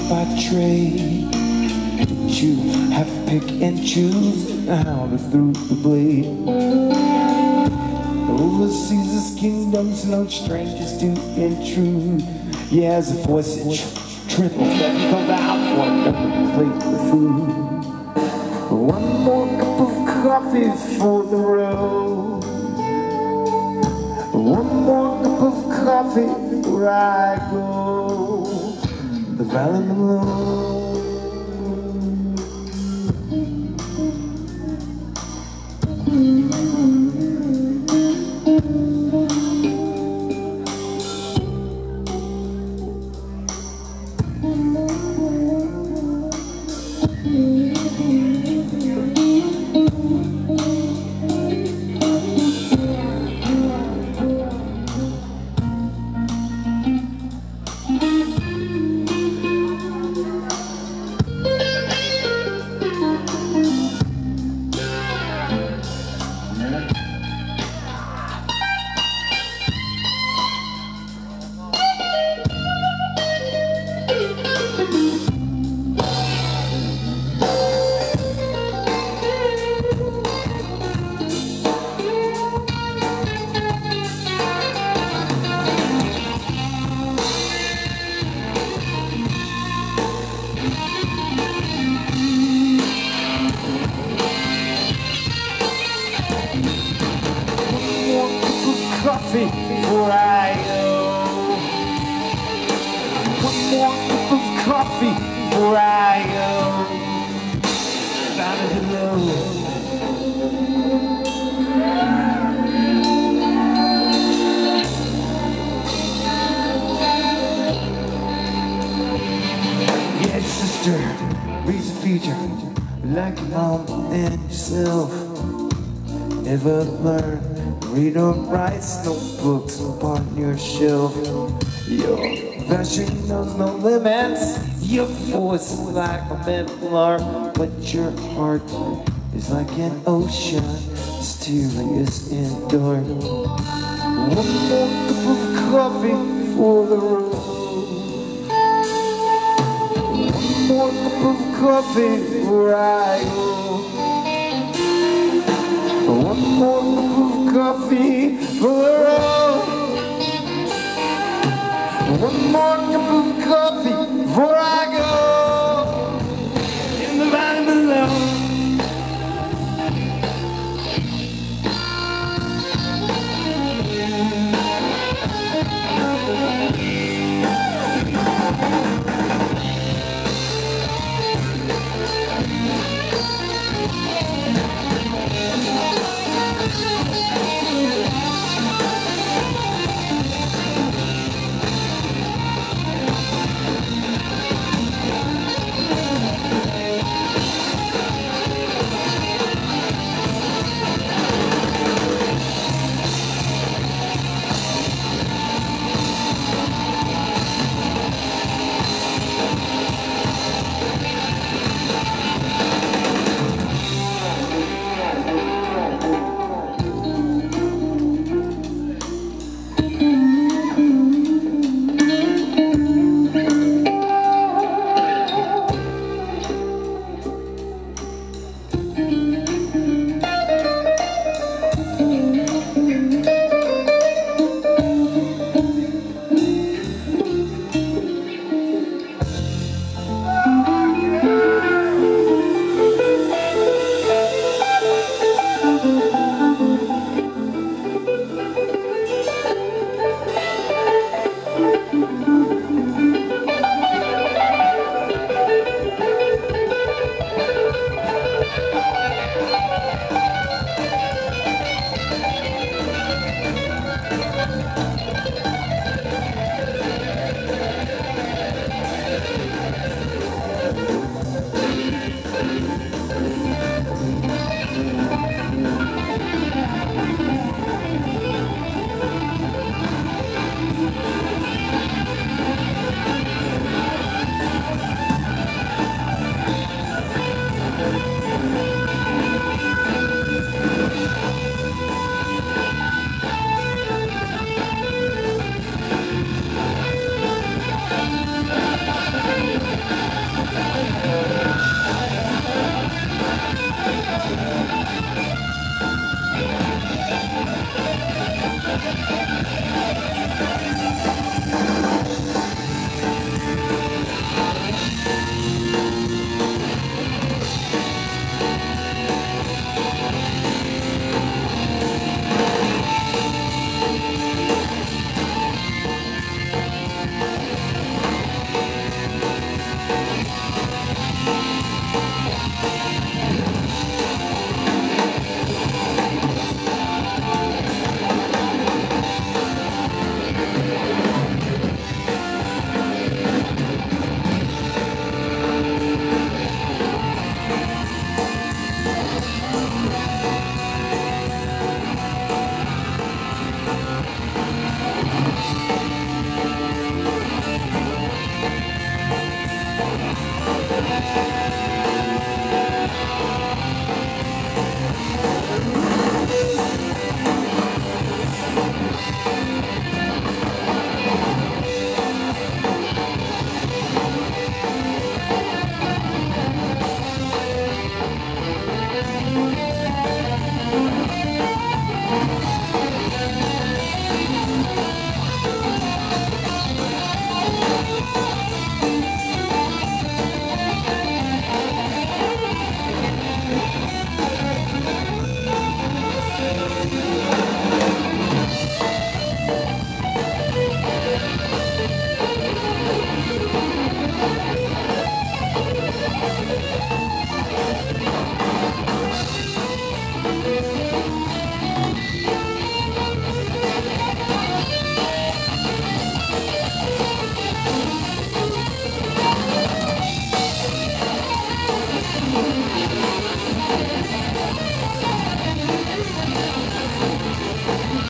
by trade. You have to pick and choose how to through the blade. Overseas this kingdom's no strangers to intrude. Yeah, as the voice that trembles that comes out for another plate of food. One more cup of coffee for the road. One more cup of coffee where I go. The valley below. Coffee before I go. One more cup of coffee before I go. Down below. Yes, sister, raise the future like your mom and yourself. Never learn. Read or write notebooks upon your shelf. Your passion knows no limits. Your voice is like a metal arc, but your heart is like an ocean, mysterious and dark. One more cup of coffee for the road. One more cup of coffee where I go. One more cup of coffee for the road. One more cup of coffee before I go. In the valley below.